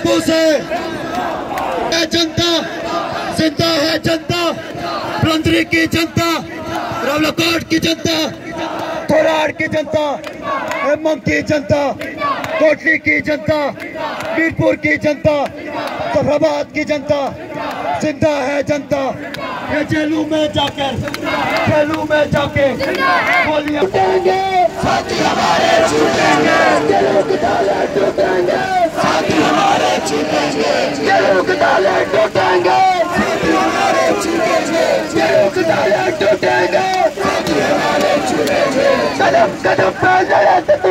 बापू से जनता, जिंदा है जनता, बुलंदरी की जनता, रावलाकोट की जनता, थोराड़ की जनता, हेमम की जनता, कोटली की जनता, मीरपुर की जनता, जफराबाद की जनता, जिंदा है जनता। ये जेलों में जाके गोलियां उठाएंगे, साथी हमारे छूटेंगे, जेलों के ताले टूटेंगे, साथी हमारे छूटेंगे, जेलों के ताले टूटेंगे, साथी हमारे छूटेंगे, जेलों के ताले टूटेंगे, साथी हमारे छूटेंगे। कदम कदम पे लड़ते